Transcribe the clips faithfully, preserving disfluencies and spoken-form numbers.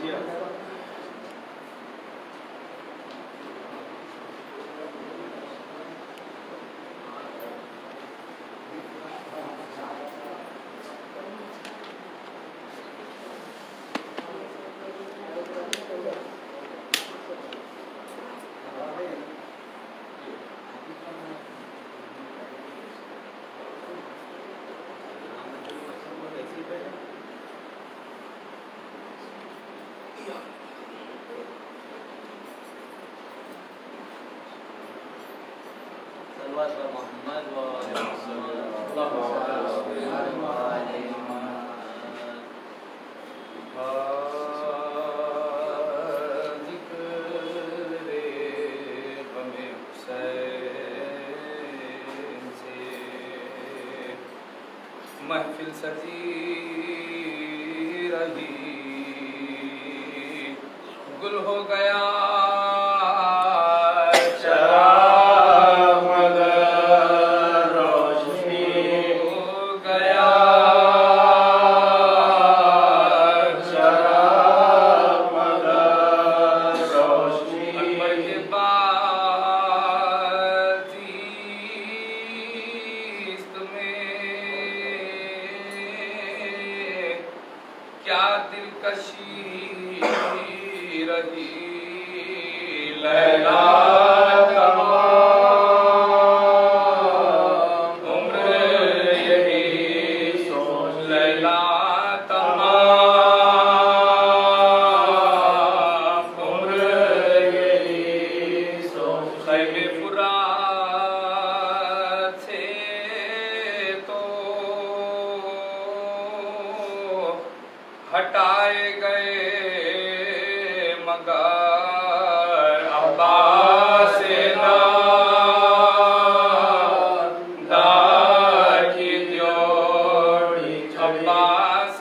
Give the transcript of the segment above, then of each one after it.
महफिल सजी रही, गुल हो गया शराब मगर रोशनी हो गया शराब मगर रोशनी। अकबर के बाद क्या दिलकशी रही लैला तमाम उम्र यही सोच लैला तमाम उम्र यही सोच। खैमे फुरात से तो हटाए गए मगर अब्बास नामदार की जोड़ी अब्बास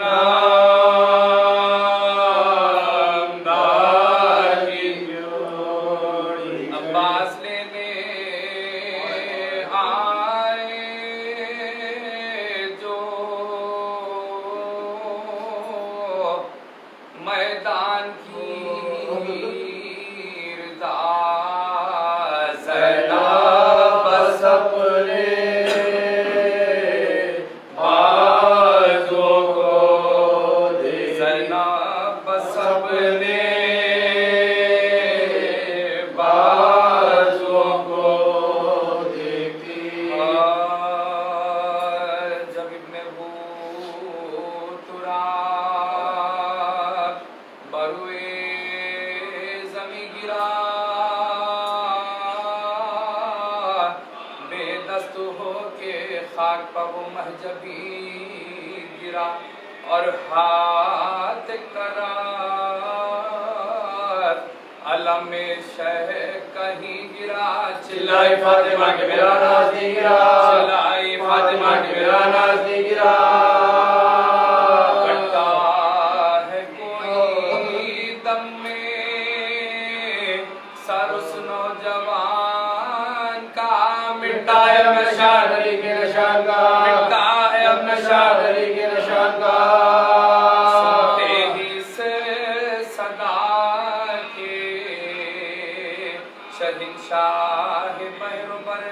नामदार की जोड़ी अब्बास लेने आए जो मैदान की रज़ा ज़ैनब सपने बाज़ों को दे ज़ैनब सपने बाज़ों को देखती। जब इब्ने बूतुरा बरुए ज़मी गिरा बेदस्त हो के खाक पर वो महजबी गिरा और हाथ करार अलम शह कहीं गिरा। चिल्लाई फातिमा के मेरा नाज नहीं गिरा, चिल्लाई फातिमा के मेरा नाज नहीं गिरा। मिटता है अब नशान अली के निशान का, मिटता है अब नशान अली के निशान का। सुनते ही से सदा के शहंशाह पैगंबर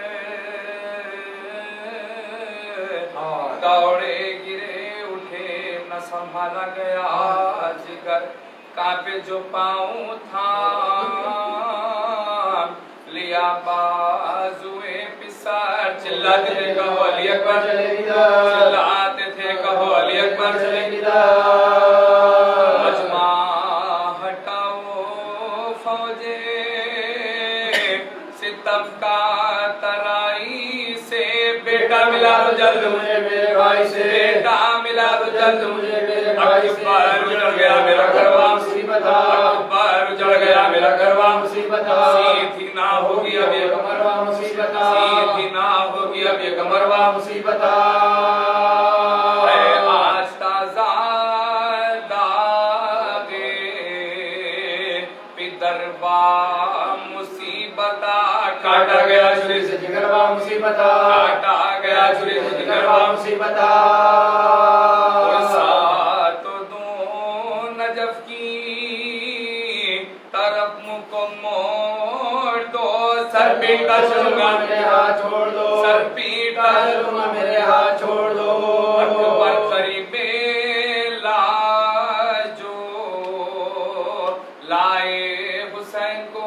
दौड़े गिरे उठे न संभाला गया जिगर कांपे जो पाँव था लिया बाजुए पिसार। चिल्लाते थे कहो अली अकबर चले किधर, चिल्लाते थे कहो अली अकबर चले किधर। मजमा हटाओ फौजे सितम का तराई से, बेटा मिला तो जल्द मुझे मेरे भाई से, बेटा मिला तो जल्द मुझे मेरे भाई से। अकबर उजड़ गया मेरा घरवा मुसीबत, अकबर उजड़ गया मेरा घरवा मुसीबत। सीधी ना होगी अब ये कमरवा मुसीबत, सीधी ना होगी अब ये कमरवा मुसीबत। आज ताज़ा दागे पिदरवा मुसीबत, काटा गया छुरी से जिगरवा मुसीबत, काटा गया छुरी से जिगरवा मुसीबत। और साथ दो नजफ की पीटता चलूंगा मेरे हाथ छोड़ दो, सर पीटता चलूंगा मेरे हाथ छोड़ दो। अकबर करीमे लाजो लाए हुसैन को,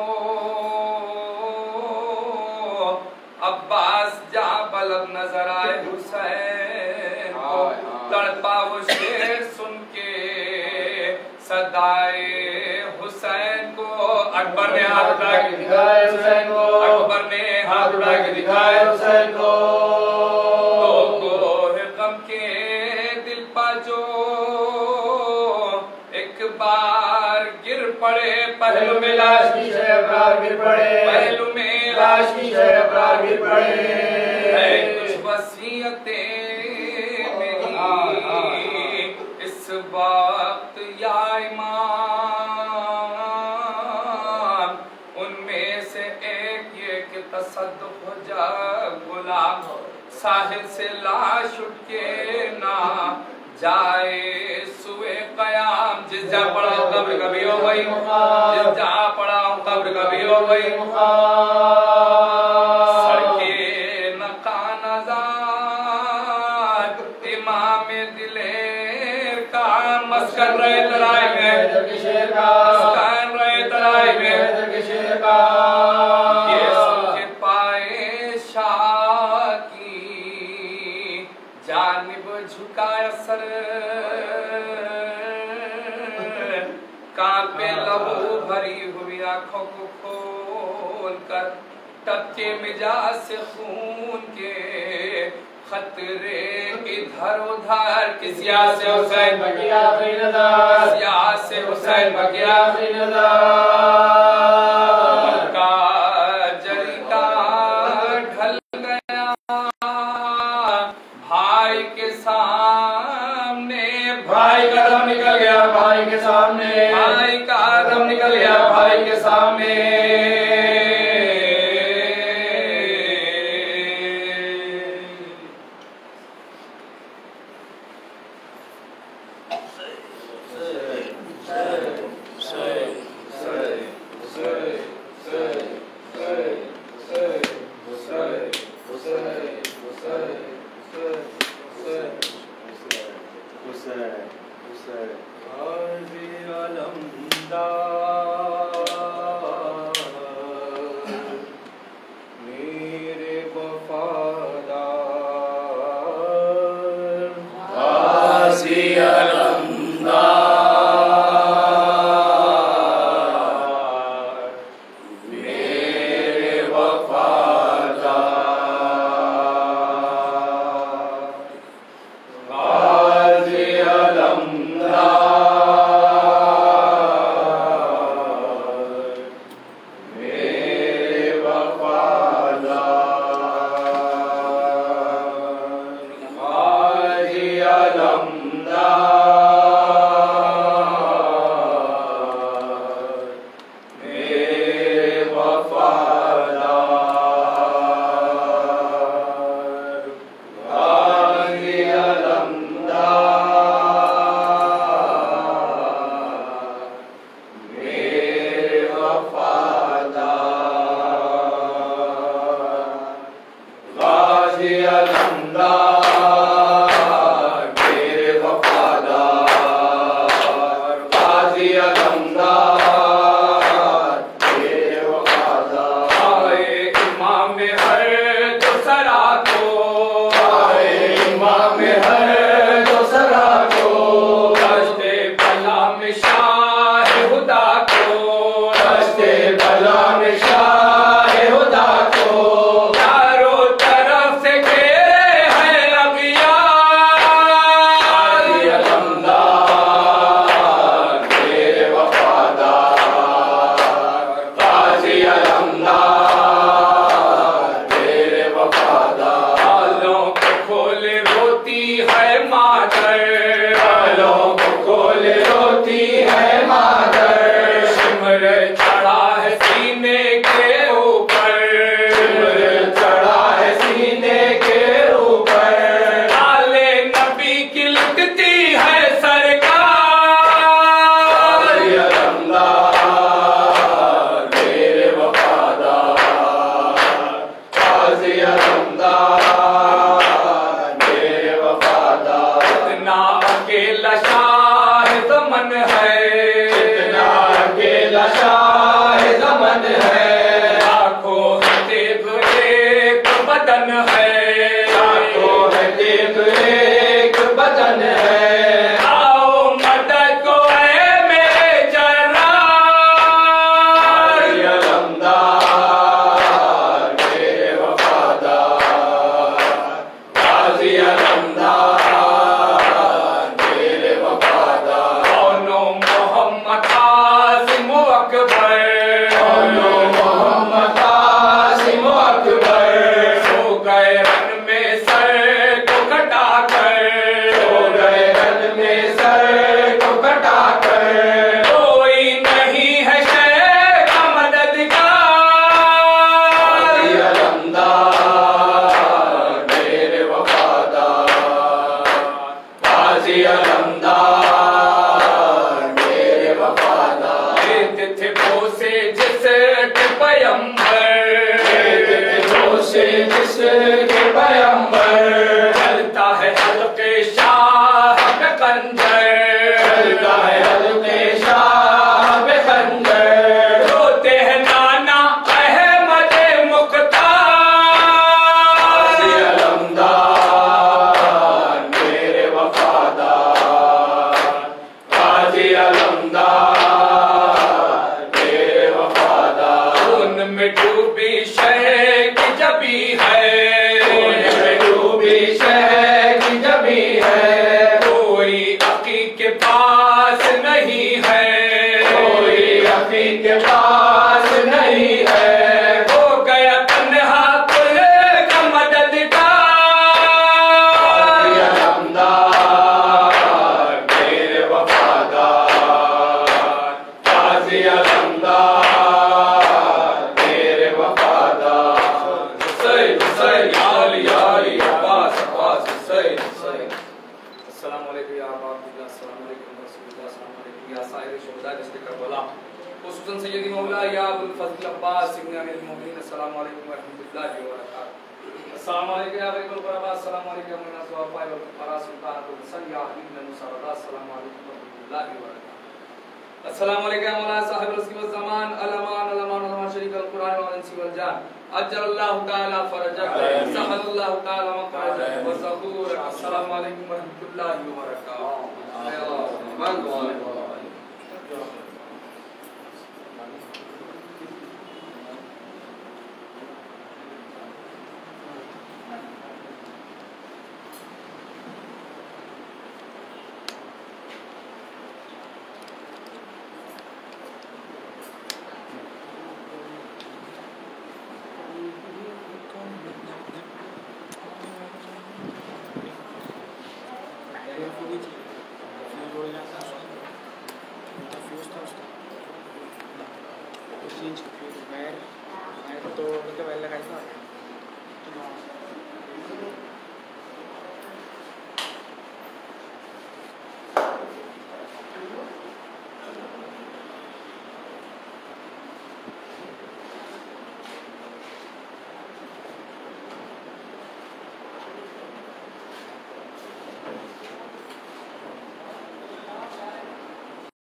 अब्बास जा बलब नजर आए हुसैन को, तड़पा वो शेर सुन के सदाए हुसैन को। अकबर ने हाथ उठा के दिखाए हुसैन को, अकबर ने हाथ उठा के दिखाए हुसैन को। तो गोहे गम के दिल पर जो एक बार गिर पड़े, पहलू में लाश की शहबार गिर पड़े, पहलू में लाश की शहबार गिर पड़े। है कुछ वसीयतें मेरी इस वक्त या इमाम, उनमें से एक ये कि तसद्दुक़ हो जा गुलाम, साहिल से लाश उठ के ना जाए सुए कयाम। जिस जा पड़ा हो कब्र कभी हो गई, जिस जा पड़ा हो कब्र कभी हो गई। सड़के नकानज़ार इमाम दिलेर का मस्कन रहे तराई में, मस्कन रहे तराई में। ये सुन के पाए शाह की जानिब झुकाया सर, कांपे लहू भरी हुई आंखों को खोल कर, टपके मिजाज से खून के खतरे इधर उधर। किस याद से हुसैन बकिया किस याद से हुसैन बकिया का जरीका ढल गया भाई के सामने, भाई का दम निकल गया भाई के सामने, भाई का दम निकल गया भाई के सामने। कोई शह की जमी है, कोई अकीक के पास नहीं है, कोई अकीक के पास नहीं है, हो गया तन्हा कुल का मददगार, अलमदार तेरे वफादार, काजी अलमदार तेरे वफादार। हुसैन हुसैन या अली या अली अब्बास अब्बास हुसैन हुसैन। अस्सलाम वालेकुम या अब्बास, अस्सलाम वालेकुम रसूलुल्लाह, अस्सलाम वालेकुम या साहिब शुहदा जिसके करबला, खुसूसन सैयदी मौला या अबुल फजल अब्बास इब्न अमीर मोमिनीन, अस्सलाम वालेकुम व रहमतुल्लाहि व बरकातहू। अस्सलाम वालेकुम या बैतुल क़ुरबा, अस्सलाम वालेकुम या मुनज़्ज़फ़ा व फ़रा सुल्तानुल हसन या इब्न मुसरदा, अस्सलाम वालेकुम व रहमतुल्लाहि व बरकातहू। अस्सलाम वालेकुम या मौला साहिब रज़्क़ व ज़मान अलमान अलमान अलमान शरीक अल कुरान व इंसी वल जान, अज्जलल्लाहु तआला फरजक सहलल्लाहु तआला मखरजक व ज़हूरक। अस्सलाम वालेकुम व रहमतुल्लाहि व बरकातहू।